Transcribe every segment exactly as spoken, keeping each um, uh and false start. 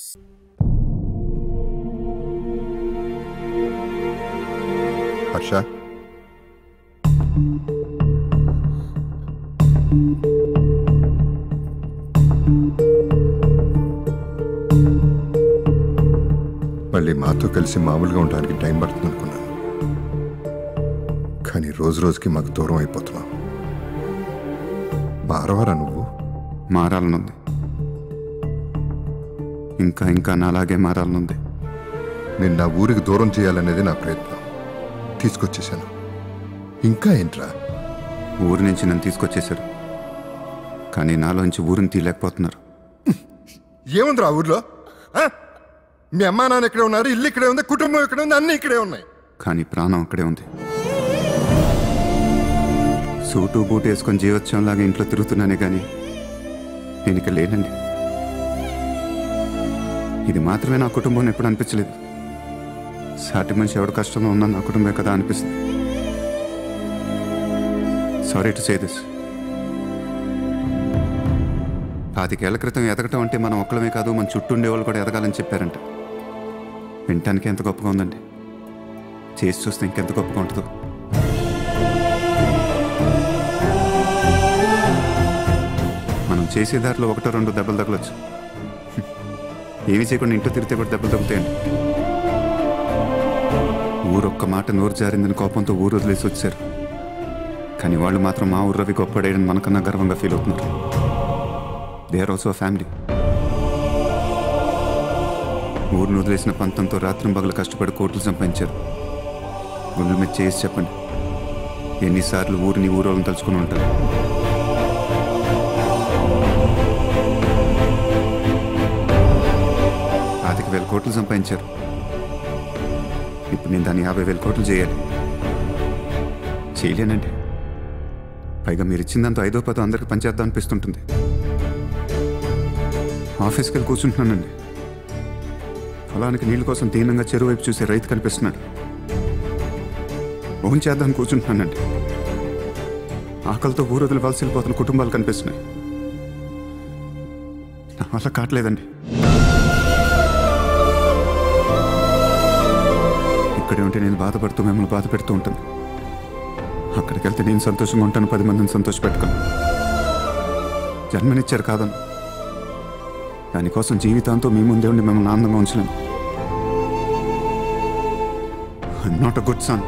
హర్ష, మళ్ళీ మాతో కలిసి మామూలుగా ఉండడానికి టైం పడుతుంది అనుకున్నాను, కానీ రోజు రోజుకి మాకు దూరం అయిపోతున్నావు. మారవారా నువ్వు? మారాలనుంది, ఇంకా ఇంకా నాలాగే మారాలనుంది. నేను నా ఊరికి దూరం చేయాలనేది నా ప్రయత్నం. తీసుకొచ్చేసాను. ఇంకా ఏంట్రా? ఊరి నుంచి నన్ను తీసుకొచ్చేశారు, కానీ నాలోంచి ఊరిని తీయలేకపోతున్నారు. ఏముందిరా ఊర్లో? మీ అమ్మా నాన్న ఇక్కడే ఉన్నారు, ఇల్లు ఇక్కడే ఉంది, కుటుంబం ఇక్కడే ఉంది, అన్నీ ఇక్కడే ఉన్నాయి. కానీ ప్రాణం అక్కడే ఉంది. సూటు బూటు వేసుకొని జీవోత్సవంలాగా ఇంట్లో తిరుగుతున్నానే కానీ నేను ఇక లేనండి. ఇది మాత్రమే నా కుటుంబం ఎప్పుడు అనిపించలేదు. సాటి మనిషి ఎవడు కష్టంలో ఉన్నా నా కుటుంబమే కదా అనిపిస్తుంది. Sorry to say this. పాతికేళ్ల క్రితం ఎదగటం అంటే మనం ఒక్కడమే కాదు, మన చుట్టూ ఉండేవాళ్ళు కూడా ఎదగాలని చెప్పారంట. వినటానికి ఎంత గొప్పగా ఉందండి, చేసి చూస్తే ఇంకెంత గొప్పగా ఉంటుందో. మనం చేసే దారిలో ఒకటో రెండు దెబ్బలు తగలొచ్చు, ఏమీ చేయకుండా ఇంట్లో తిరిగితే కూడా దెబ్బలు తగ్గుతాయండి. ఊరొక్క మాట నోరు జారిందని కోపంతో ఊరు వదిలేసి వచ్చారు, కానీ వాళ్ళు మాత్రం మా ఊరు రవి గొప్పడేయని మనకన్నా గర్వంగా ఫీల్ అవుతున్నారు. They are also family. ఊరిని వదిలేసిన పంతంతో రాత్రి పగలు కష్టపడి కోట్లు సంపాదించారు. గుండెల మీద చేసి చెప్పండి, ఎన్నిసార్లు ఊరిని ఊరోళ్ళని తలుచుకుని ఉంటారు. పాతిక వేల కోట్లు సంపాదించారు. ఇప్పుడు నేను దాన్ని యాభై వేల కోట్లు చేయాలి. చేయలేనండి. పైగా మీరు ఇచ్చిందంతా ఐదో పదో అందరికి పనిచేద్దాం అనిపిస్తుంటుంది. ఆఫీస్కి వెళ్ళి కూర్చుంటున్నానండి, పొలానికి నీళ్ళ కోసం దీనంగా చెరువు వైపు చూసే రైతు కనిపిస్తున్నాడు. ఓన్ చేద్దాం కూర్చుంటున్నానండి, ఆకలితో ఊరొదిలి వలస వెళ్ళిపోతున్న కుటుంబాలు కనిపిస్తున్నాయి. నా వల్ల కావట్లేదండి. ఇక్కడే ఉంటే నేను బాధపడుతూ మిమ్మల్ని బాధ పెడుతూ ఉంటాను. అక్కడికి వెళ్తే నేను సంతోషంగా ఉంటాను, పది మందిని సంతోష పెట్టుకోను. జన్మనిచ్చారు కాదను, దానికోసం జీవితాంతో మీ ముందే ఉండి మిమ్మల్ని ఆనందంగా ఉంచలేను. I'm not a good son.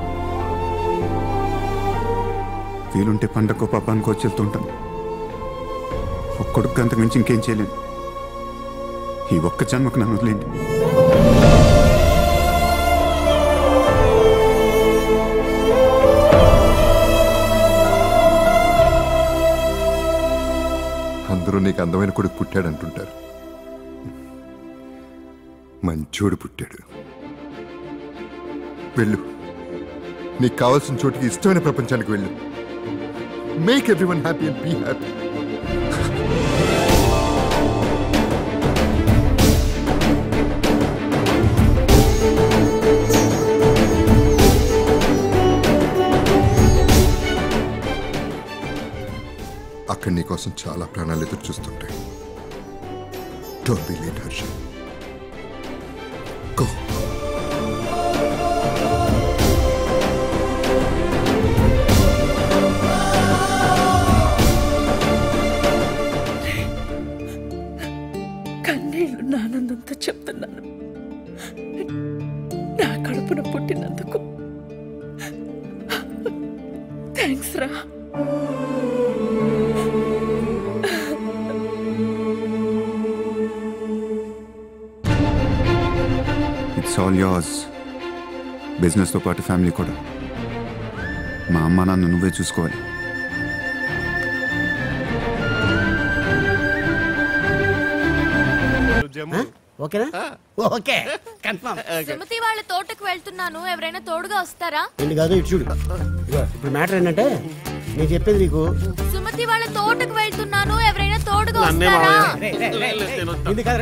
వీలుంటే పండగకో పాపానికో వచ్చి వెళ్తుంటాను. ఒక్కొడుకు అంతకు మించి ఇంకేం చేయలేను. ఈ ఒక్క జన్మకు నన్ను వదిలేండి. అందరూ నీకు అందమైన కొడుకు పుట్టాడు అంటుంటారు. మంచోడు పుట్టాడు. వెళ్ళు, నీకు కావాల్సిన చోటుకి, ఇష్టమైన ప్రపంచానికి వెళ్ళు. Make everyone happy and be happy. అక్కడ నీకోసం చాలా ప్రాణాలు ఎదురు చూస్తుంటాయి. Don't be late Harsha. Go. కన్నీళ్ళు నానందంతో చెప్తున్నాను. నా కడుపున పుట్టినందుకు థ్యాంక్స్ రా. It's all yours. బిజినెస్తో పాటు ఫ్యామిలీ కూడా. మా అమ్మ నాన్న నువ్వే చూసుకోవాలి. సుమతి వాళ్ళ తోటకు వెళ్తున్నాను, ఎవరైనా తోడుగా వస్తారా? కాదు, ఇటు చూడు. ఇప్పుడు మ్యాటర్ ఏంటంటే నేను చెప్పేది నీకు. సుమతి వాళ్ళ తోటకు వెళ్తున్నాను, ఎవరైనా తోడుగా వస్తారా?